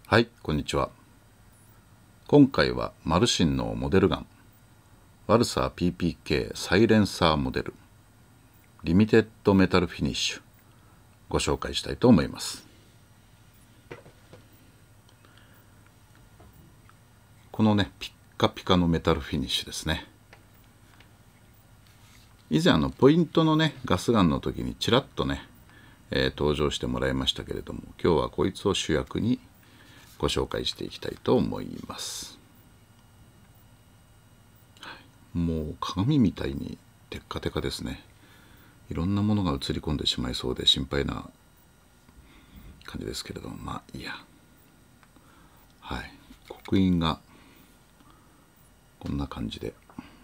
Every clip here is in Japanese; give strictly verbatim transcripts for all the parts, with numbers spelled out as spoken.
はい、こんにちは。今回はマルシンのモデルガンワルサー ピーピーケー サイレンサーモデルリミテッドメタルフィニッシュご紹介したいと思います。このねピッカピカのメタルフィニッシュですね。以前あのポイントのねガスガンの時にちらっとね、えー、登場してもらいましたけれども、今日はこいつを主役にご紹介していきたいと思います。はい、もう鏡みたいにテッカテカですね。いろんなものが映り込んでしまいそうで心配な感じですけれども、まあいいや。はい、刻印がこんな感じで、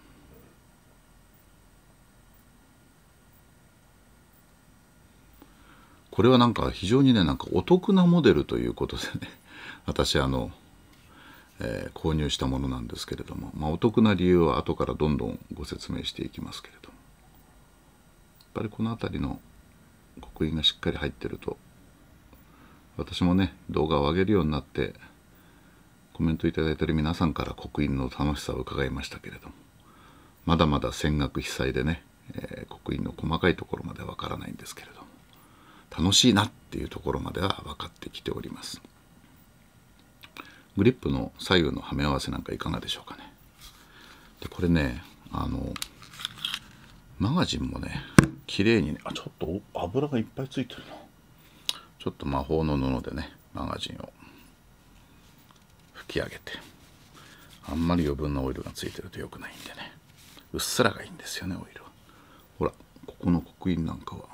これはなんか非常にねなんかお得なモデルということでね私あの、えー、購入したものなんですけれども、まあ、お得な理由は後からどんどんご説明していきますけれども、やっぱりこの辺りの刻印がしっかり入ってると、私もね動画を上げるようになってコメントいただいている皆さんから刻印の楽しさを伺いましたけれども、まだまだ線額被災でね、えー、刻印の細かいところまではわからないんですけれども、楽しいなっていうところまでは分かってきております。グリップの左右のはめ合わせなんかいかがでしょうかね。でこれねあのマガジンもね綺麗にね、あちょっと油がいっぱいついてるな。ちょっと魔法の布でねマガジンを拭き上げて、あんまり余分なオイルがついてると良くないんでね、うっすらがいいんですよねオイルは。ほらここの刻印なんかは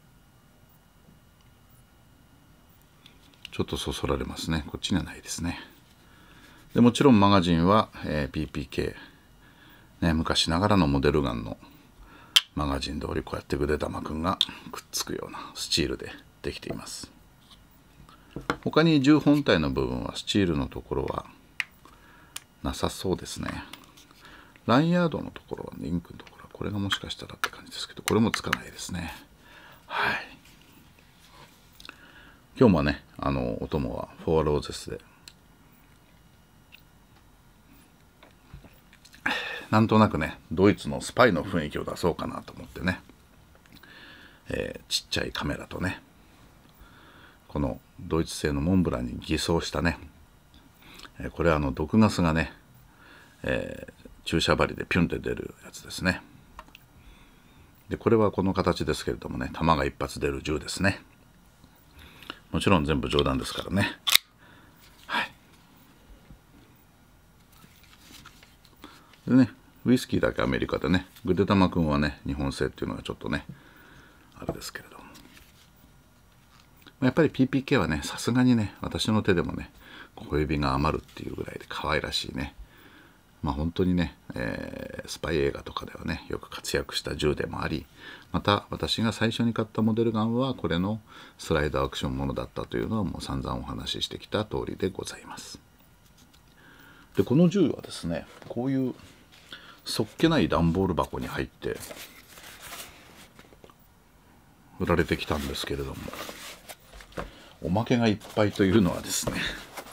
ちょっとそそられますね。こっちにはないですね。でもちろんマガジンは、えー、ピーピーケー、ね、昔ながらのモデルガンのマガジン通りこうやってぐで玉くんがくっつくようなスチールでできています。他に銃本体の部分はスチールのところはなさそうですね。ラインヤードのところは、ね、インクのところはこれがもしかしたらって感じですけど、これもつかないですね。はい。今日もねあのお供はフォアローゼスで、なんとなくねドイツのスパイの雰囲気を出そうかなと思ってね、えー、ちっちゃいカメラとねこのドイツ製のモンブランに偽装したね、えー、これはあの毒ガスがね、えー、注射針でピュンって出るやつですね。でこれはこの形ですけれどもね、弾が一発出る銃ですね。もちろん全部冗談ですからね。はい。でねウイスキーだけアメリカでね、ぐでたまくんはね日本製っていうのがちょっとねあれですけれども、やっぱり ピーピーケー はねさすがにね私の手でもね小指が余るっていうぐらいで可愛らしいね、まあ本当にね、えー、スパイ映画とかではねよく活躍した銃でもあり、また私が最初に買ったモデルガンはこれのスライドアクションものだったというのはもう散々お話ししてきた通りでございます。でこの銃はですねこういうそっけない段ボール箱に入って売られてきたんですけれども、おまけがいっぱいというのはですね、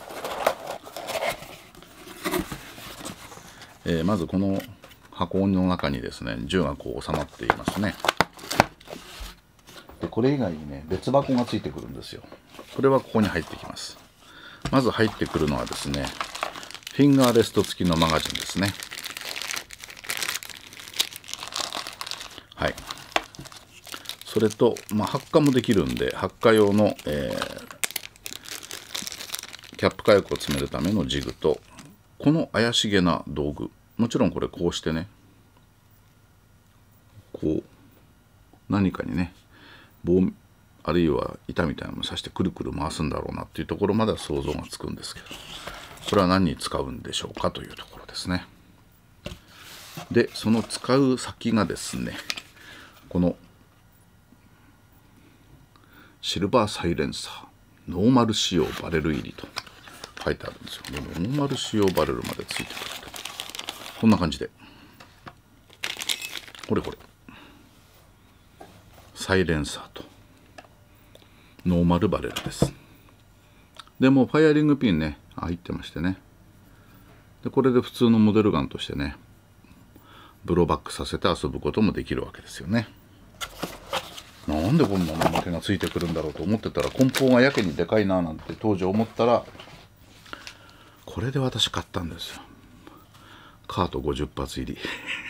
えー、まずこの箱の中にですね銃がこう収まっていますね。でこれ以外にね別箱がついてくるんですよ。これはここに入ってきます。まず入ってくるのはですねフィンガーレスト付きのマガジンですね。はい。それと、まあ、発火もできるんで発火用の、えー、キャップ火薬を詰めるためのジグと、この怪しげな道具、もちろんこれこうしてねこう何かにね棒あるいは板みたいなのを刺してくるくる回すんだろうなっていうところまでは想像がつくんですけど、これは何に使うんでしょうかというところですね。でその使う先がですねこのシルバーサイレンサーノーマル仕様バレル入りと書いてあるんですよ。でもノーマル仕様バレルまでついてくるとこんな感じで、これこれサイレンサーとノーマルバレルです。 でもうファイアリングピンね入ってましてね、でこれで普通のモデルガンとしてねブローバックさせて遊ぶこともできるわけですよね。なんでこんなの手がついてくるんだろうと思ってたら、梱包がやけにでかいななんて当時思ったら、これで私買ったんですよ。カートごじゅっぱつ入り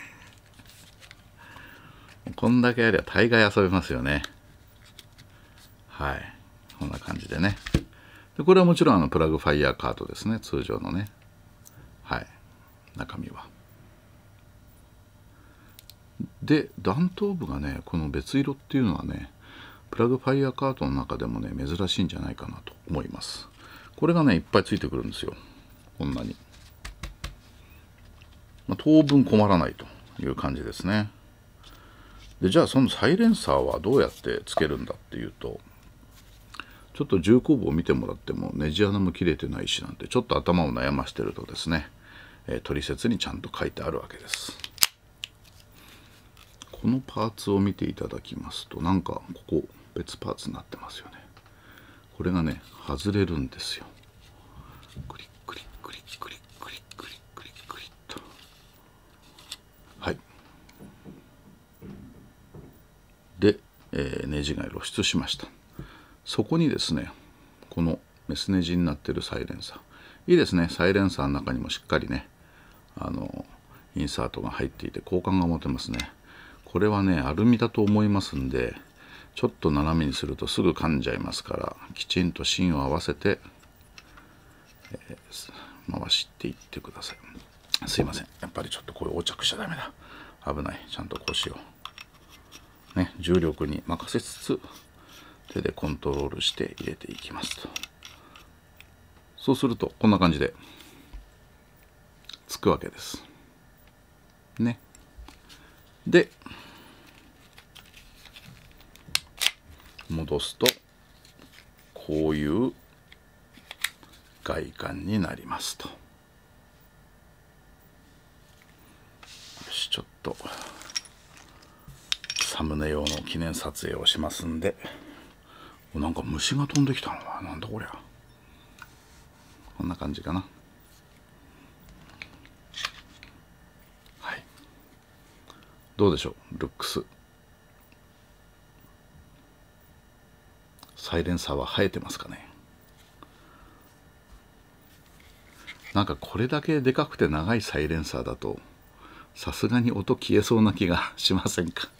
こんだけやりゃ大概遊べますよね。はい、こんな感じでね。でこれはもちろんあのプラグファイヤーカートですね、通常のね。はい、中身は。で弾頭部がねこの別色っていうのはね、プラグファイヤーカートの中でもね珍しいんじゃないかなと思います。これがねいっぱいついてくるんですよ、こんなに。まあ、当分困らないという感じですね。でじゃあそのサイレンサーはどうやってつけるんだっていうと、ちょっと重工部を見てもらってもネジ穴も切れてないしなんてちょっと頭を悩ましてるとですね、えー、取説にちゃんと書いてあるわけです。このパーツを見ていただきますと、なんかここ別パーツになってますよね。これがね外れるんですよ。クリックリックリックリックリックリックリックリッと。はい。で、えー、ネジが露出しました。そこにですねこのメスネジになってるサイレンサー、いいですね。サイレンサーの中にもしっかりねあのインサートが入っていて好感が持てますね。これはねアルミだと思いますんで、ちょっと斜めにするとすぐ噛んじゃいますから、きちんと芯を合わせて、えー、回していってください。すいません、やっぱりちょっとこれ横着しちゃダメだ、危ない。ちゃんとこうしようね。重力に任せつつ手でコントロールして入れていきますと。そうするとこんな感じでつくわけですね。で戻すとこういう外観になりますと。よし、ちょっとサムネ用の記念撮影をしますんで。なんか虫が飛んできたのはなんだこりゃ。こんな感じかな。はい、どうでしょうルックス。サイレンサーは生えてますかね。なんかこれだけでかくて長いサイレンサーだとさすがに音消えそうな気がしませんか。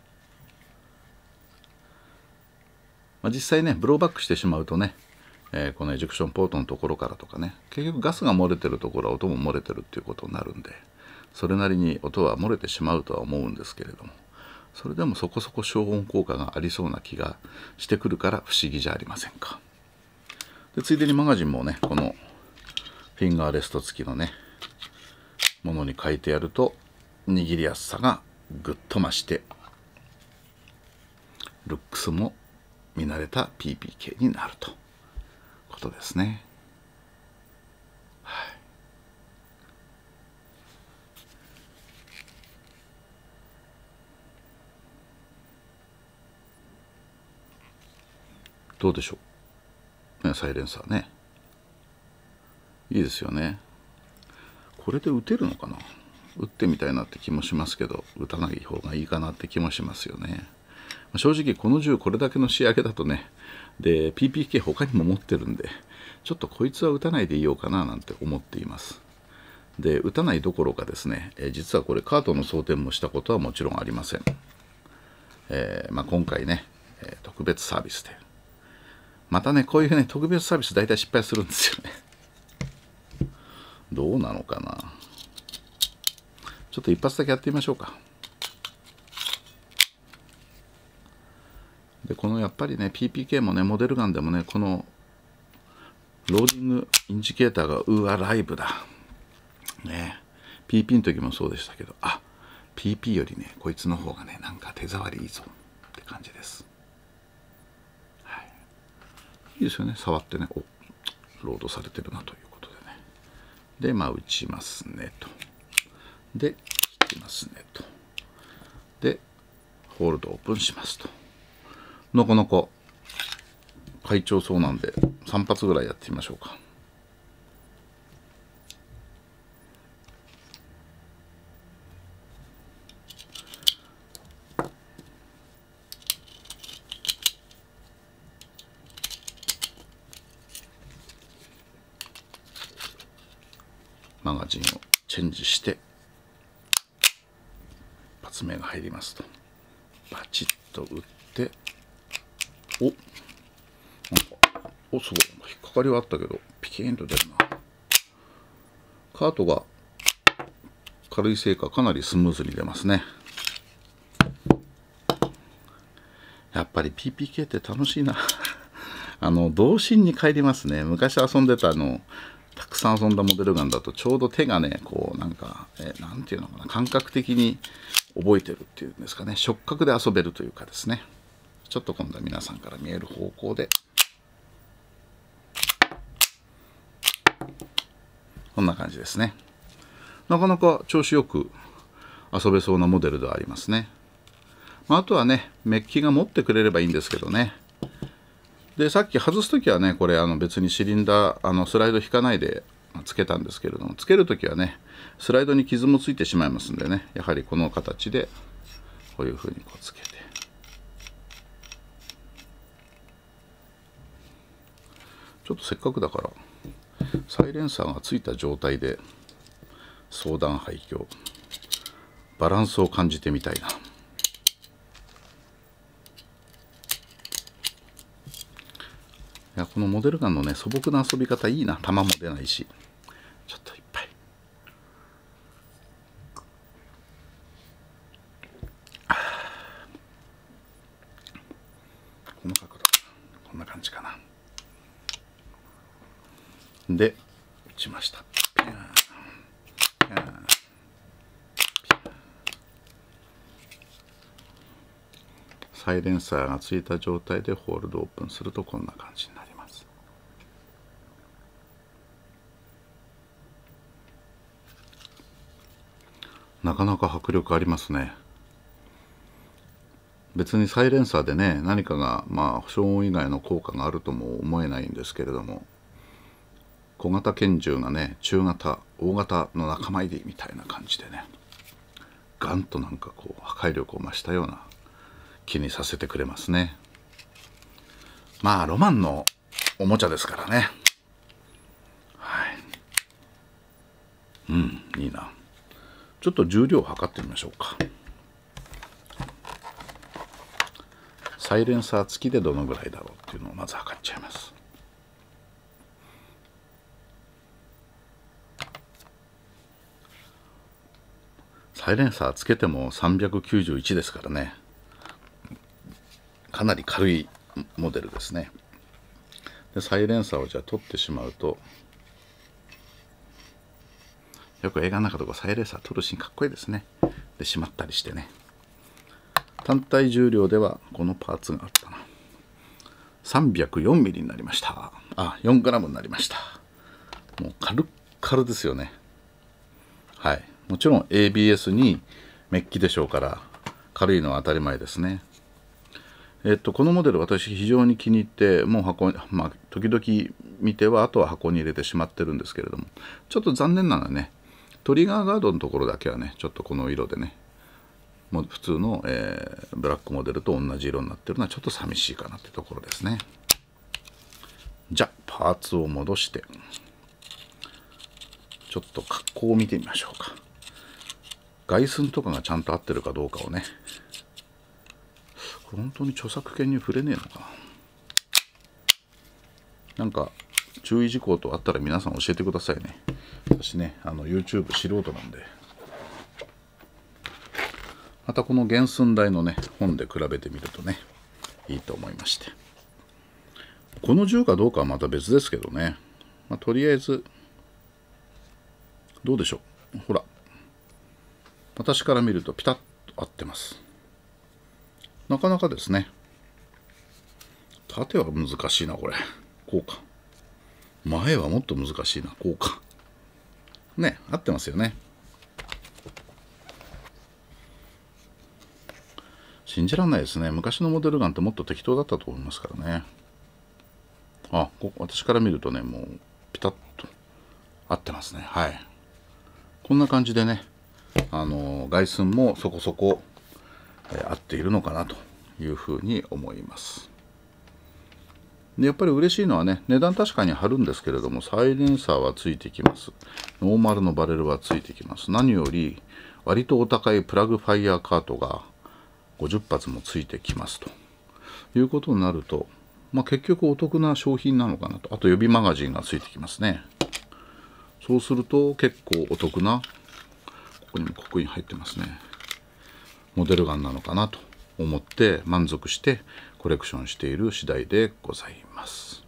まあ、実際ねブローバックしてしまうとね、えー、このエジェクションポートのところからとかね、結局ガスが漏れてるところは音も漏れてるっていうことになるんで、それなりに音は漏れてしまうとは思うんですけれども、それでもそこそこ消音効果がありそうな気がしてくるから不思議じゃありませんか。でついでにマガジンもねこのフィンガーレスト付きのねものに変えてやると握りやすさがぐっと増して、ルックスも見慣れた ピーピーケー になるとことですね。はい、どうでしょう、ね、サイレンサーねいいですよね。これで撃てるのかな。撃ってみたいなって気もしますけど、撃たない方がいいかなって気もしますよね。正直この銃これだけの仕上げだとね、で ピーピーケー 他にも持ってるんで、ちょっとこいつは撃たないでいようかななんて思っています。で撃たないどころかですね、え実はこれカートの装填もしたことはもちろんありません。えーまあ、今回ね、えー、特別サービスでまたねこういうね特別サービス大体失敗するんですよねどうなのかな。ちょっと一発だけやってみましょうか。でこのやっぱりね ピーピーケー もねモデルガンでもねこのローディングインジケーターがうわライブだね。 ピーピー の時もそうでしたけど、あ ピーピー よりねこいつの方がねなんか手触りいいぞって感じです。はい、いいですよね触ってね、おロードされてるなということでね。でまあ打ちますねと。で引きますねと。でホールドオープンしますと。なかなか快調そうなんでさん発ぐらいやってみましょうか。マガジンをチェンジして一発目が入りますとバチッと打って、おなんかおすごい引っかかりはあったけどピキーンと出るな。カートが軽いせいかかなりスムーズに出ますね。やっぱり ピーピーケー って楽しいなあの童心に帰りますね。昔遊んでたあのたくさん遊んだモデルガンだとちょうど手がねこうなんかえなんていうのかな、感覚的に覚えてるっていうんですかね、触覚で遊べるというかですね。ちょっと今度は皆さんから見える方向でこんな感じですね。なかなか調子よく遊べそうなモデルではありますね。まあ、あとはねメッキが持ってくれればいいんですけどね。でさっき外す時はねこれあの別にシリンダーあのスライド引かないでつけたんですけれども、つける時はねスライドに傷もついてしまいますんでね、やはりこの形でこういうふうにこうつけて、ちょっとせっかくだからサイレンサーがついた状態で相談廃墟バランスを感じてみたいな。いやこのモデルガンのね素朴な遊び方いいな。弾も出ないしちょっといっぱいこの角度こんな感じかな。で打ちました。ピャーンピャーンピャーン。サイレンサーがついた状態でホールドオープンするとこんな感じになります。なかなか迫力ありますね。別にサイレンサーでね何かがまあ消音以外の効果があるとも思えないんですけれども、小型拳銃がね中型大型の仲間入りみたいな感じでねガンとなんかこう破壊力を増したような気にさせてくれますね。まあロマンのおもちゃですからね。はい。うんいいな。ちょっと重量を測ってみましょうか。サイレンサー付きでどのぐらいだろうっていうのをまず測っちゃいます。サイレンサーつけてもさんびゃくきゅうじゅういちですからね、かなり軽いモデルですね。でサイレンサーをじゃあ取ってしまうと、よく映画の中とかサイレンサー取るシーンかっこいいですね。でしまったりしてね。単体重量ではこのパーツがあったな、さんびゃくよんミリになりました。あ、よんグラムになりました。もう軽っ軽ですよね。はい、もちろん エービーエス にメッキでしょうから軽いのは当たり前ですね。えっとこのモデル私非常に気に入ってもう箱、まあ、時々見てはあとは箱に入れてしまってるんですけれども、ちょっと残念なのはねトリガーガードのところだけはねちょっとこの色でねもう普通の、えー、ブラックモデルと同じ色になってるのはちょっと寂しいかなってところですね。じゃあパーツを戻してちょっと格好を見てみましょうか。外寸とかがちゃんと合ってるかどうかをね。これ本当に著作権に触れねえのかな。なんか注意事項とあったら皆さん教えてくださいね。私ねあの YouTube 素人なんで。またこの原寸大のね本で比べてみるとねいいと思いまして、この銃かどうかはまた別ですけどね、まあ、とりあえずどうでしょう。ほら私から見るとピタッと合ってます。なかなかですね。縦は難しいなこれ。こうか。前はもっと難しいなこうか。ね合ってますよね。信じらんないですね。昔のモデルガンってもっと適当だったと思いますからね。 あ、こ私から見るとね、もうピタッと合ってますね。はい。こんな感じでね、あの外寸もそこそこ、えー合っているのかなというふうに思います。でやっぱり嬉しいのはね、値段確かに張るんですけれども、サイレンサーはついてきます。ノーマルのバレルはついてきます。何より割とお高いプラグファイヤーカートがごじゅっ発もついてきますということになると、まあ、結局お得な商品なのかなと。あと予備マガジンがついてきますね。そうすると結構お得な、ここにも刻印入ってますね、モデルガンなのかなと思って満足してコレクションしている次第でございます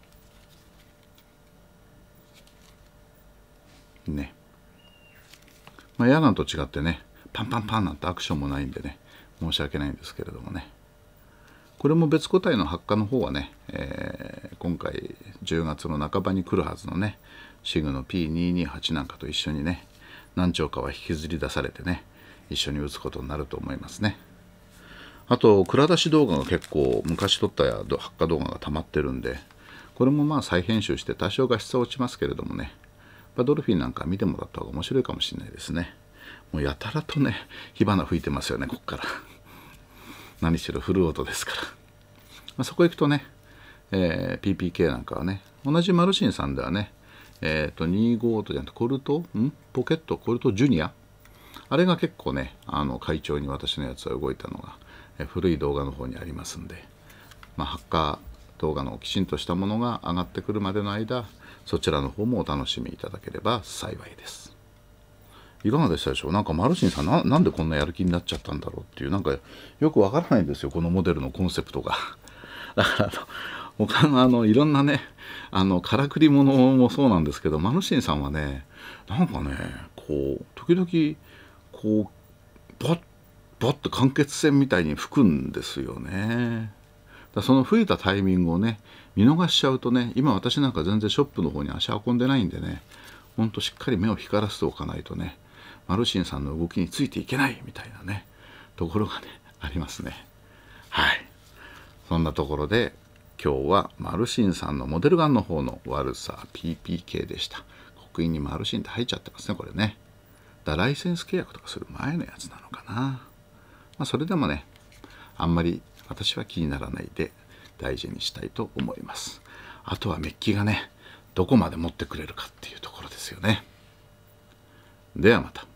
ね。まあエアガンと違ってね、パンパンパンなんてアクションもないんでね、申し訳ないんですけれどもね、これも別個体の発火の方はね、えー、今回じゅうがつの半ばに来るはずのね、シグの ピーにーにーはち なんかと一緒にね、何丁かは引きずり出されてね、一緒に撃つことになると思いますね。あと蔵出し動画が結構昔撮った発火動画が溜まってるんで、これもまあ再編集して多少画質は落ちますけれどもね、ドルフィンなんか見てもらった方が面白いかもしれないですね。もうやたらとね火花吹いてますよね、こっから何しろフルオートですから、まあ、そこ行くとね、えー、ピーピーケー なんかはね、同じマルシンさんではね、えっとにじゅうごオートじゃなくてコルトんポケットコルトジュニア、あれが結構ね、あの快調に私のやつは動いたのが、え古い動画の方にありますんで、まあ、発火動画のきちんとしたものが上がってくるまでの間、そちらの方もお楽しみいただければ幸いです。いかがでしたでしょう。なんかマルシンさん な, なんでこんなやる気になっちゃったんだろうっていう、なんかよくわからないんですよ、このモデルのコンセプトが。だから他のあのいろんなね、あのからくりものもそうなんですけど、マルシンさんはね、なんかね、こう時々こうバッバッと間欠泉みたいに吹くんですよね。だその吹いたタイミングをね見逃しちゃうとね、今私なんか全然ショップの方に足運んでないんでね、ほんとしっかり目を光らせておかないとね、マルシンさんの動きについていけないみたいなねところがねありますね。はい、そんなところで今日はマルシンさんのモデルガンの方の悪さ ピーピーケー でした。刻印にマルシンって入っちゃってますね、これね。だライセンス契約とかする前のやつなのかな。まあ、それでもね、あんまり私は気にならないで大事にしたいと思います。あとはメッキがね、どこまで持ってくれるかっていうところですよね。ではまた。